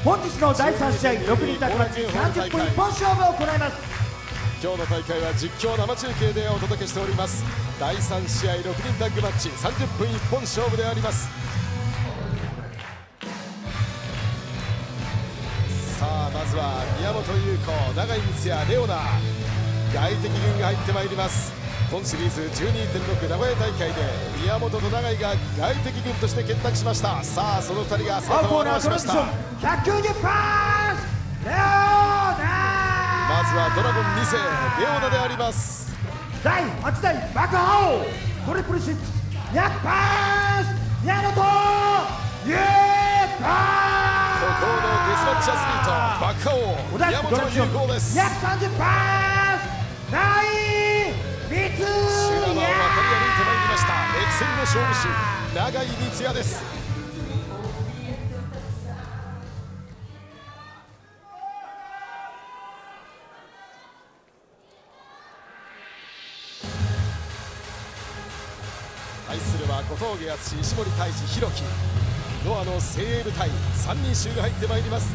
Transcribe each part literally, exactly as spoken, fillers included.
本日のだいさん試合ろくにんタッグマッチさんじゅっぷん一本勝負を行います。 今日の大会は実況生中継でお届けしております。だいさん試合ろくにんタッグマッチさんじゅっぷん一本勝負であります。さあまずは宮本優子、永井光也、レオナ、外敵軍が入ってまいります。今シリーズ じゅうにてんろく 名古屋大会で宮本と永井が外敵軍として結託しました。さあそのふたりが姿を現しました。 ひゃくきゅうじゅうパースレオナ、 まずはドラゴンに世レオナであります。 だいはちだい爆破王トリプルシックスひゃくパース宮本優子、 孤高のデスマッチアスリート爆破王宮本優子です。 ひゃくさんじゅうパース永井光也、 修羅場を渡り歩いてまいりました歴戦の勝負師永井光也です。対するは小峠敦、石森泰治、弘樹、ノアの精鋭部隊さんにん衆が入ってまいります。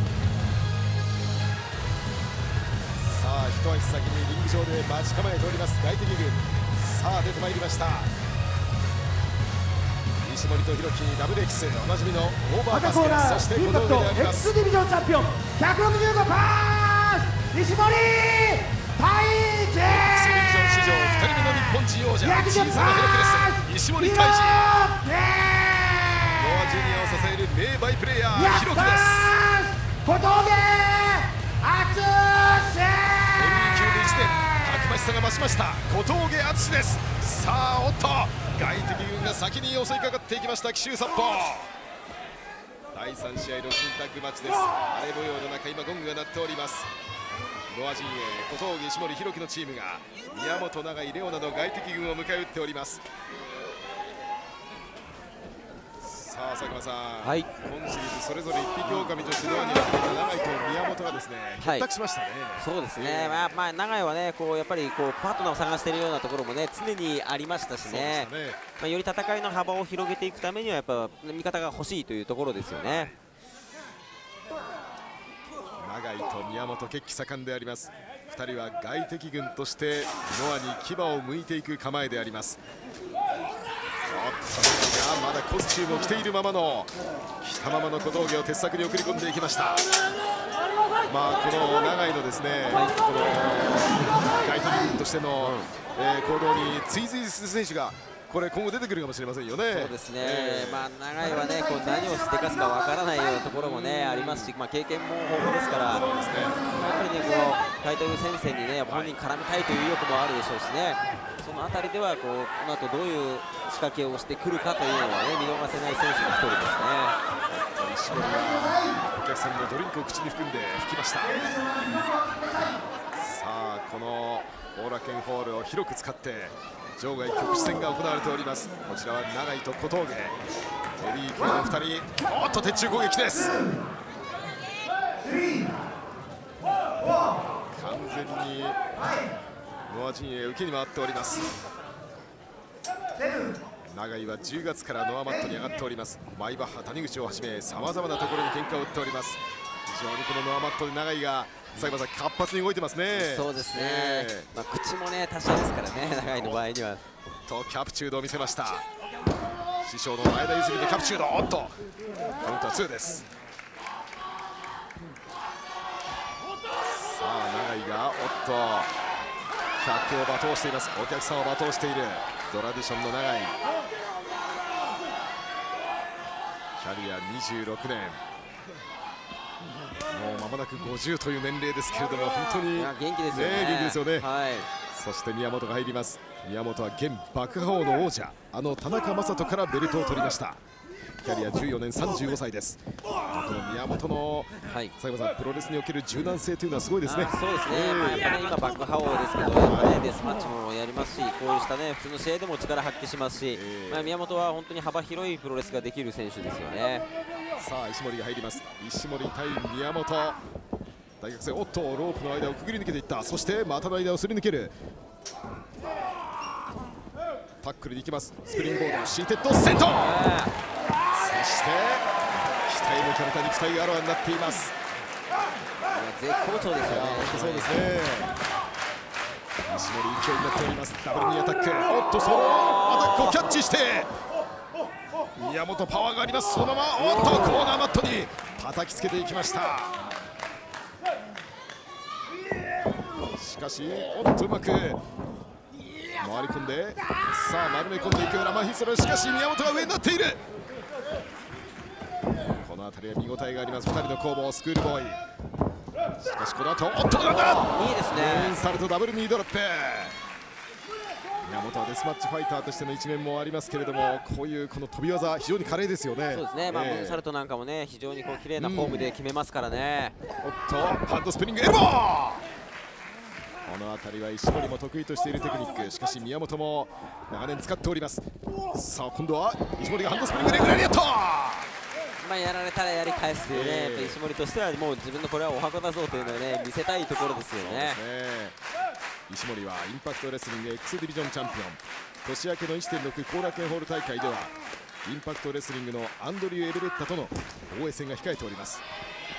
さあ一足先にリング上で待ち構えております外敵軍。さあ出てまいりました石森と弘樹、ダブルエキスおなじみのオーバーバスケです。そして小峠であります。 X ディビジョンチャンピオンひゃくろくじゅうごパース石森泰治、 X ディビジョン史上ふたりめの日本人王者小さなヘラクレス石森泰治、ノアジュニアを支える名バイプレーヤー弘樹です。 小峠敦、 ヘビー級でいちねんたくましさが増しました小峠敦です。さあおっと外敵軍が先に襲いかかっていきました。奇襲殺法だいさん試合ろくにんタッグマッチです。荒れ模様の中今ゴングが鳴っております。ノア陣営小峠、石森、弘樹のチームが宮本、永井、レオナの外敵軍を迎え撃っております。さあ佐久間さん、はい、今シリーズそれぞれ一匹狼としてノアにやっていた永井と宮本がですね結託しましたね。はい、 そうですね、えー、まあ、まあ、永井はねこうやっぱりこうパートナーを探しているようなところもね常にありましたしね、ね、まあ、より戦いの幅を広げていくためにはやっぱ味方が欲しいというところですよね。 永井と宮本血気盛んであります。ふたりは外敵軍としてノアに牙を向いていく構えであります。まだコスチュームを着ているままの着たままの小峠を鉄柵に送り込んでいきました。まあこの永井のですね、はい、この外敵軍としての、うん、えー、行動に追随する選手がこれ今後出てくるかもしれませんよね。 そうですね、えー、まあ永井はねこう何をしてかすかわからないようなところもねありますし、まあ、経験も豊富ですから、そうですね、まあ、やっぱりねこのタイトル戦線にね本人絡みたいという意欲もあるでしょうしね、そのあたりではこうこの後どういう仕掛けをしてくるかというのはね見逃せない選手の一人ですね。 石森はお客さんのドリンクを口に含んで吹きました。さあこの後楽園ホールを広く使って場外局地戦が行われております。こちらは永井と小峠、ヘビー級のふたり、おっと鉄柱攻撃です。完全にノア陣営受けに回っております。永井はじゅうがつからノアマットに上がっております。マイバッハ、谷口をはじめさまざまなところに喧嘩を打っております。非常にこのノアマットで永井が佐久間さん活発に動いてますね。 そうですね、えー、まあ、口もね他者ですからね永井の場合には。 とキャプチュードを見せました。師匠の前田譲りでキャプチュード、おっとカウンターにです。さあ永井がおっと客を罵倒しています。お客さんを罵倒しているドラディションの永井、キャリアにじゅうろくねん、もう間もなくごじゅうという年齢ですけれども本当に元気ですよね。 元気ですよね。 はい、 そして宮本が入ります。宮本は現爆破王の王者、あの田中将人からベルトを取りました。キャリアじゅうよねん、さんじゅうごさいです。この宮本の、はい、佐久間さんプロレスにおける柔軟性というのはすごいですね。 そうですね、えーまあ、やっぱり、ね、今爆破王ですけど、はい、デスマッチもやりますし、こういうしたね普通の試合でも力発揮しますし、えーまあ、宮本は本当に幅広いプロレスができる選手ですよね。 さあ石森が入ります。石森対宮本、大学生、おっとロープの間をくぐり抜けていった。そして股の間をすり抜ける、タックルに行きます。スプリングボード、シーテッドセント、そして北え抜かれた肉体があらわになっています。 絶好調ですよね。 そうですね。石森勢いになっております。ダブルにアタック。おっとそのアタックをキャッチして宮本パワーがあります。そのままおっとコーナーマットに叩きつけていきました。しかしおっとうまく回り込んでさあ丸め込んでいくラマヒスロ。しかし宮本が上になっている。この辺りは見応えがあります。ふたりの攻防。スクールボーイしかしこの後おっとなんだいいですね。 インサルトダブルニードロップ。宮本はデスマッチファイターとしての一面もありますけれども、こういうこの飛び技非常に華麗ですよね。 そうですね、まあ、 えー、 ムーンサルトなんかもね非常にこう綺麗なフォームで決めますからね。 おっとハンドスプリングエルボー。この辺りは石森も得意としているテクニック。しかし宮本も長年使っております。さあ今度は石森がハンドスプリングレグラリアット。 まあやられたらやり返すというね、 えー、 やっぱ石森としてはもう自分のこれはお箱だぞというのをね見せたいところですよね。 石森はインパクトレスリング X ディビジョンチャンピオン。年明けの いちてんろく 後楽園ホール大会ではインパクトレスリングのアンドリュー・エルベッタとの防衛戦が控えております。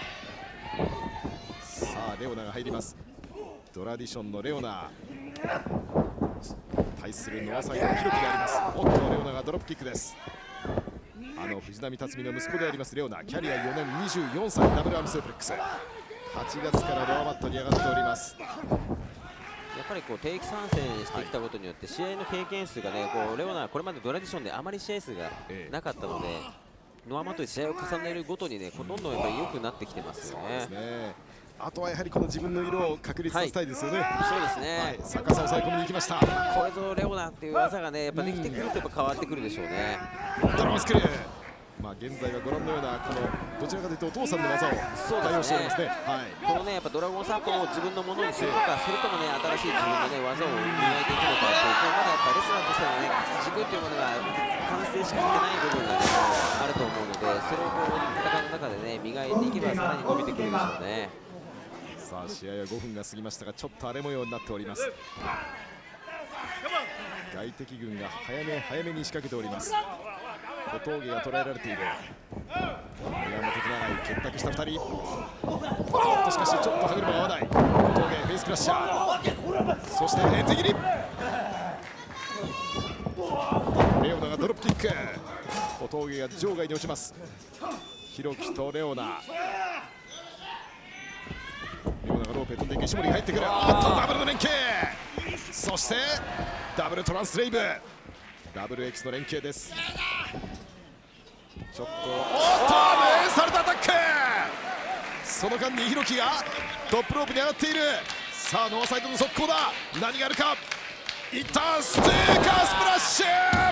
さあレオナが入ります。トラディションのレオナ対するノアサイドのヒロキであります。おっとレオナがドロップキックです。あの藤波辰巳の息子でありますレオナ、キャリアよねんにじゅうよんさいダブルアームスープレックス。はちがつからロアマットに上がっております。 やっぱりこう定期参戦してきたことによって試合の経験数がねこうレオナはこれまでドラディションであまり試合数がなかったので、ノアマットで試合を重ねるごとにねどんどんやっぱり良くなってきてますよね。 あとはやはりこの自分の色を確立させたいですよね。 はい、そうですね、はい、 逆さを抑え込みに行きました。 これぞレオナっていう技がねやっぱできてくるとやっぱ変わってくるでしょうね。 ドラマスクリュー、まあ現在はご覧のようなこのどちらかというとお父さんの技を対応しておりますね。はい、 このねやっぱドラゴンサークルを自分のものにするのか、それともね新しい自分のね技を磨いていくのかっていう、こうまだやっぱレスラーとしてのね軸っていうものが完成しきってない部分がねあると思うので、それをこう戦いの中でね磨いていけばさらに伸びてくるでしょうね。 さあ試合はごふんが過ぎましたがちょっと荒れ模様になっております。外敵軍が早め早めに仕掛けております。小峠が捉えられている。宮本と長い結託したふたり。おっとしかしちょっと歯車が合わない。小峠フェイスクラッシャー、そしてエンテ切り。レオナがドロップキック。小峠が場外に落ちます。弘樹とレオナ。レオナがロープへ飛んでいく。石森が入ってくる。おっとダブルの連携、そしてダブルトランスレイブ、ダブル X の連携です。ちょっとおっとムーンサルトアタック。その間に弘樹がトップロープに上がっている。さあノアサイドの速攻だ。何があるか。一旦ステーカースプラッシュ、カウン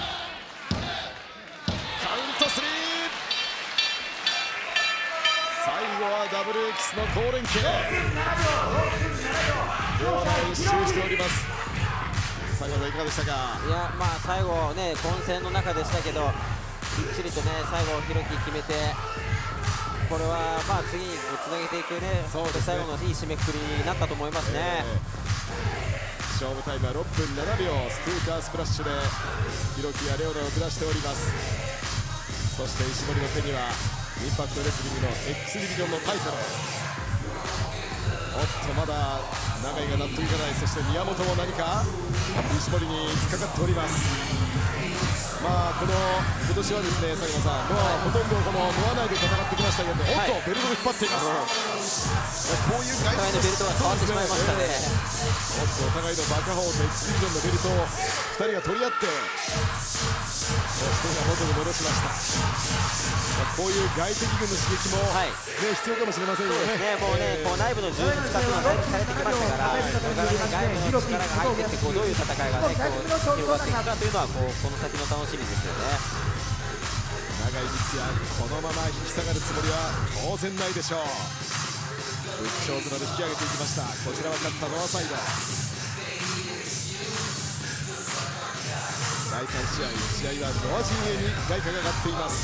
トスリー。最後は ダブルエックス の高連携。両者一周しております。最後はいかがでしたか。 いやまあ最後ね混戦の中でしたけどきっちりとね最後弘樹決めて、これはまあ次につなげていくね、そうですね、最後のいい締めくくりになったと思いますね。えー、勝負タイムはろっぷんななびょう。ステーカースプラッシュで弘樹やレオナを下しております。そして石森の手にはインパクトレスリングの X ディビジョンのタイトル。おっとまだ永井が納得いかない。そして宮本も何か石森に突っかかっております。まあこの今年はですね佐久間さん、ノアほとんどこのノア内で戦ってきましたけど、はい、おっとベルトを引っ張っています。こういう外のベルトが変わってしまいましたね。 おっとお互いのバカホーと X ディビジョンのベルトをふたりが取り合って、そして元に戻しました。こういう外敵軍の刺激も、はい、ね、必要かもしれませんよね。 もうね、こう内部の充実化というのはだいぶされてきましたから、外部の力が入ってきてこうどういう戦いがねこう広がっていくかというのはこうこの先の楽しみですよね。 永井光也このまま引き下がるつもりは当然ないでしょう。仏頂面で引き上げていきました。こちらは勝ったノアサイド。だいさん試合、試合はノア陣営に外貨が上がっています。